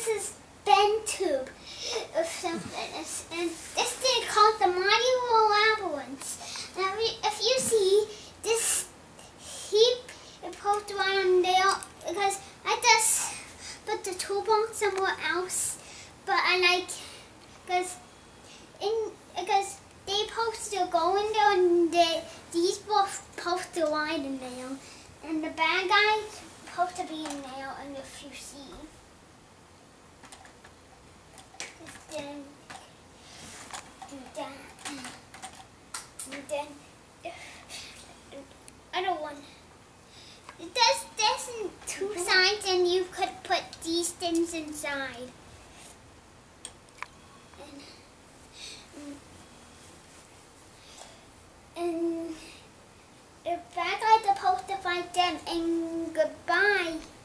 is bend tube or something. And this thing called the Malevolence. Now, if you see this, he poked around there because I just put the toolbox somewhere else. But I like because they supposed to go in there and these both supposed to lie in there, and the bad guy's supposed to be in there. And if you see. Then do that, and then the other one. It does this in two sides, and you could put these things inside. And the bad guy's supposed to fight them, and goodbye.